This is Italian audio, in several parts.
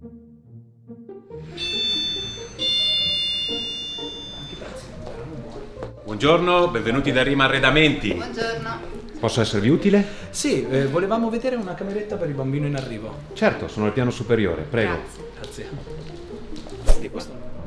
Buongiorno, benvenuti da Rima Arredamenti. Buongiorno. Posso esservi utile? Sì, volevamo vedere una cameretta per il bambino in arrivo. Certo, sono al piano superiore, prego. Grazie. Di qua.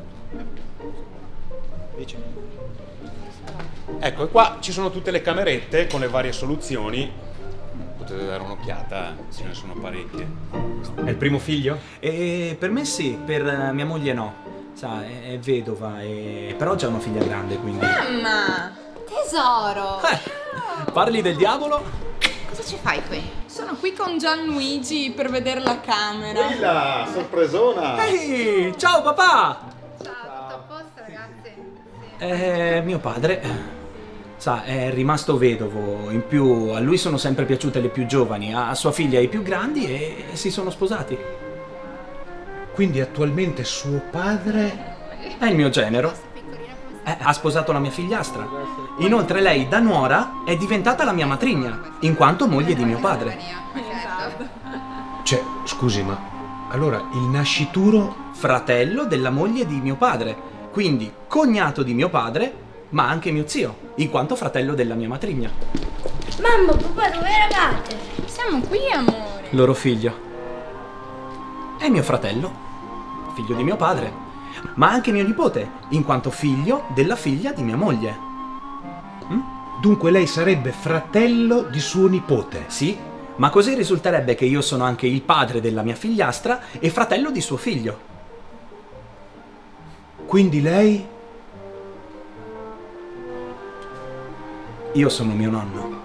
Dici. Ecco, e qua ci sono tutte le camerette con le varie soluzioni. Potete dare un'occhiata, ce ne sono parecchie. È il primo figlio? Per me sì, per mia moglie no. Sa, è vedova, però ha già una figlia grande, quindi... Mamma! Tesoro! Parli del diavolo? Cosa ci fai qui? Sono qui con Gianluigi per vedere la camera. Ehi là, sorpresona! Ehi, ciao papà! Ciao, tutto a posto ragazzi? Mio padre, sa, è rimasto vedovo. In più, a lui sono sempre piaciute le più giovani, a sua figlia i più grandi e si sono sposati. Quindi attualmente suo padre... È il mio genero. Ha sposato la mia figliastra. Inoltre lei, da nuora, è diventata la mia matrigna, in quanto moglie di mio padre. Cioè, scusi, ma... Allora, il nascituro... Fratello della moglie di mio padre, quindi cognato di mio padre, ma anche mio zio, in quanto fratello della mia matrigna. Mamma, papà, dove eravate? Siamo qui, amore. Loro figlio. È mio fratello, figlio di mio padre, ma anche mio nipote, in quanto figlio della figlia di mia moglie. Dunque lei sarebbe fratello di suo nipote? Sì, ma così risulterebbe che io sono anche il padre della mia figliastra e fratello di suo figlio. Quindi lei... Io sono mio nonno.